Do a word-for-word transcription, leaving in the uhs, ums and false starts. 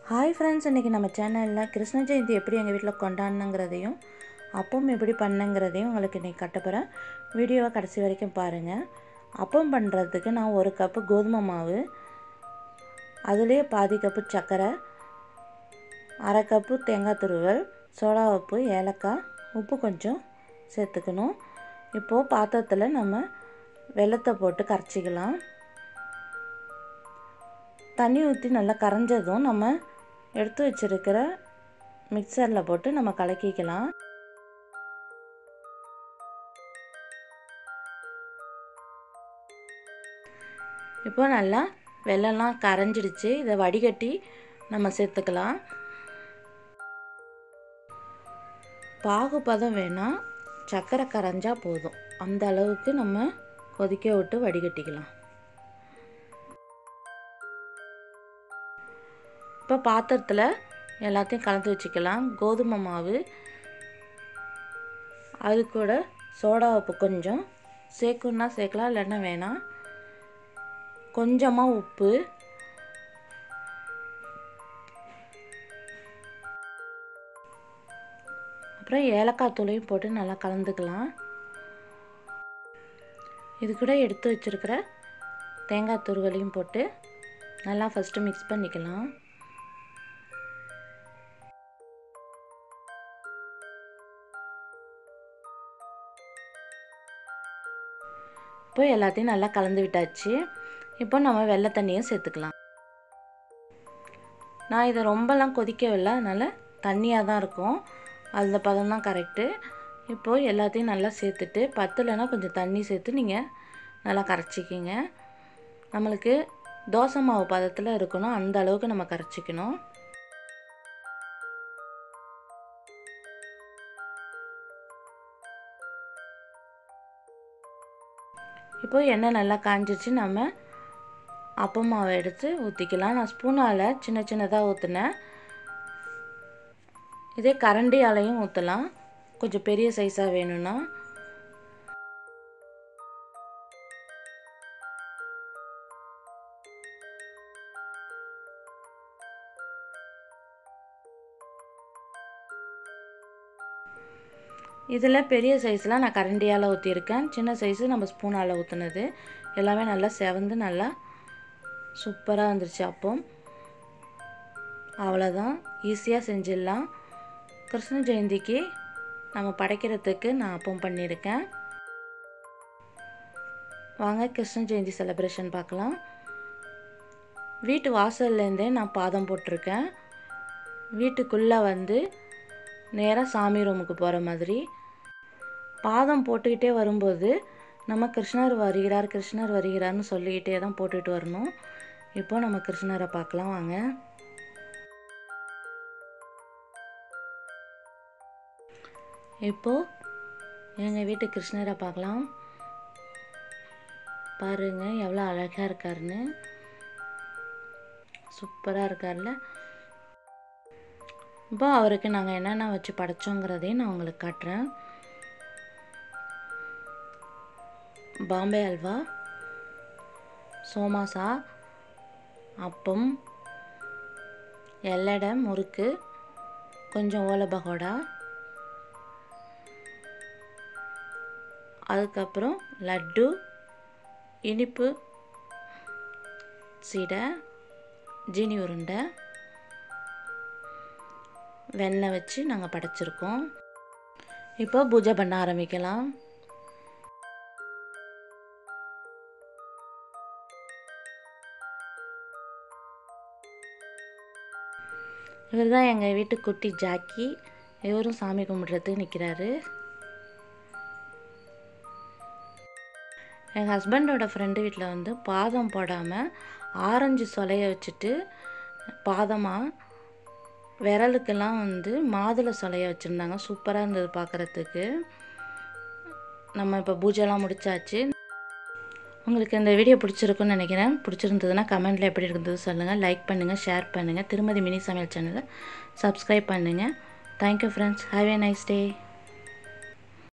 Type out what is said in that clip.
Hi friends, இன்றைக்கி நம்ம சேனலில் கிருஷ்ண ஜெயந்தி எப்படி எங்கள் வீட்டில் கொண்டாடணுங்கிறதையும் அப்பம் எப்படி பண்ணங்கிறதையும் உங்களுக்கு இன்றைக்கி கட்டப்போகிறேன். வீடியோவை கடைசி வரைக்கும் பாருங்கள். அப்பம் பண்ணுறதுக்கு நான் ஒரு கப்பு கோதுமை மாவு, அதுலேயே பாதி கப்பு சர்க்கரை, அரை கப்பு தேங்காய் துருவல், சோடா உப்பு, ஏலக்காய், உப்பு கொஞ்சம் சேர்த்துக்கணும். இப்போது பாத்திரத்தில் நம்ம வெல்லத்தை போட்டு கரைச்சிக்கலாம். தண்ணி ஊற்றி நல்லா கரைஞ்சதும் நம்ம எடுத்து வச்சுருக்கிற மிக்சரில் போட்டு நம்ம கலக்கிக்கலாம். இப்போ நல்லா வெல்லம்லாம் கரைஞ்சிடுச்சு. இதை வடிகட்டி நம்ம சேர்த்துக்கலாம். பாகுபதம் வேணால் சர்க்கரை கரைஞ்சா போதும், அந்த அளவுக்கு நம்ம கொதிக்க விட்டு வடிகட்டிக்கலாம். இப்போ பாத்திரத்தில் எல்லாத்தையும் கலந்து வச்சுக்கலாம். கோதுமை மாவு, அது கூட சோடா உப்பு கொஞ்சம் சேர்க்கணுன்னா சேர்க்கலாம், இல்லைன்னா வேணாம். கொஞ்சமாக உப்பு, அப்புறம் ஏலக்காய் தூளையும் போட்டு நல்லா கலந்துக்கலாம். இது கூட எடுத்து வச்சுருக்கிற தேங்காய் துருவலையும் போட்டு நல்லா ஃபஸ்ட்டு மிக்ஸ் பண்ணிக்கலாம். இப்போ எல்லாத்தையும் நல்லா கலந்து விட்டாச்சு. இப்போ நம்ம வெள்ளை தண்ணியும் சேர்த்துக்கலாம். நான் இதை ரொம்பலாம் கொதிக்கவில்லை, அதனால் தண்ணியாக தான் இருக்கும். அந்த பதம் தான் கரெக்டு. இப்போது எல்லாத்தையும் நல்லா சேர்த்துட்டு பத்தலைன்னா கொஞ்சம் தண்ணி சேர்த்து நீங்கள் நல்லா கரைச்சிக்கிங்க. நம்மளுக்கு தோசை மாவு பதத்தில் இருக்கணும், அந்த அளவுக்கு நம்ம கரைச்சிக்கணும். இப்போது எண்ணெய் நல்லா காஞ்சிச்சு. நம்ம அப்பம் மாவை எடுத்து ஊற்றிக்கலாம். நான் ஸ்பூனால் சின்ன சின்னதாக ஊற்றினேன். இதே கரண்டியாலையும் ஊற்றலாம், கொஞ்சம் பெரிய சைஸாக வேணும்னா. இதில் பெரிய சைஸ்லாம் நான் கரண்டியால் ஊற்றிருக்கேன், சின்ன சைஸு நம்ம ஸ்பூனால் ஊற்றுனது. எல்லாமே நல்லா செவந்து நல்லா சூப்பராக வந்துருச்சு அப்பம். அவ்வளோதான், ஈஸியாக செஞ்சிடலாம். கிருஷ்ண ஜெயந்திக்கு நம்ம படைக்கிறதுக்கு நான் அப்பம் பண்ணியிருக்கேன். வாங்க கிருஷ்ண ஜெயந்தி செலிப்ரேஷன் பார்க்கலாம். வீட்டு வாசல்லேருந்தே நான் பாதம் போட்டிருக்கேன். வீட்டுக்குள்ளே வந்து நேராக சாமி ரூமுக்கு போகிற மாதிரி பாதம் போட்டுக்கிட்டே வரும்போது நம்ம கிருஷ்ணர் வருகிறார் கிருஷ்ணர் வருகிறார்னு சொல்லிக்கிட்டே தான் போட்டுக்கிட்டு வரணும். இப்போ நம்ம கிருஷ்ணரை பார்க்கலாம் வாங்க. இப்போது எங்கள் வீட்டு கிருஷ்ணரை பார்க்கலாம். பாருங்கள் எவ்வளோ அழகாக இருக்காருன்னு, சூப்பராக இருக்கார்ல. இப்போ அவருக்கு நாங்கள் என்னென்ன வச்சு படைச்சோங்கிறதையும் நான் உங்களுக்கு காட்டுறேன். பாம்பே அல்வா, சோமாசா, அப்பம், எல்லடை, முறுக்கு, கொஞ்சம் ஓலை பகோடா, அதுக்கப்புறம் லட்டு, இனிப்பு சீடை, ஜீனி உருண்டை, வெண்ணெய் வச்சு நாங்கள் படைச்சிருக்கோம். இப்போ பூஜை பண்ண ஆரம்பிக்கலாம். இவர் தான் எங்கள் வீட்டு குட்டி ஜாக்கி. இவரும் சாமி கும்பிட்றதுக்கு நிற்கிறாரு. எங்கள் ஹஸ்பண்டோட ஃப்ரெண்டு வீட்டில் வந்து பாதம் போடாமல் ஆரஞ்சு சொலையை வச்சுட்டு பாதமாக விரலுக்கெல்லாம் வந்து மாதுளை சொலையை வச்சுருந்தாங்க. சூப்பராக இருந்தது பார்க்குறதுக்கு. நம்ம இப்போ பூஜைலாம் முடிச்சாச்சு. உங்களுக்கு இந்த வீடியோ பிடிச்சிருக்குன்னு நினைக்கிறேன். பிடிச்சிருந்ததுன்னா கமெண்ட்டில் எப்படி இருந்தது சொல்லுங்கள். லைக் பண்ணுங்கள், ஷேர் பண்ணுங்கள். திருமதி மினி சமையல் சேனலை சப்ஸ்கிரைப் பண்ணுங்கள். Thank you friends. Have a nice day.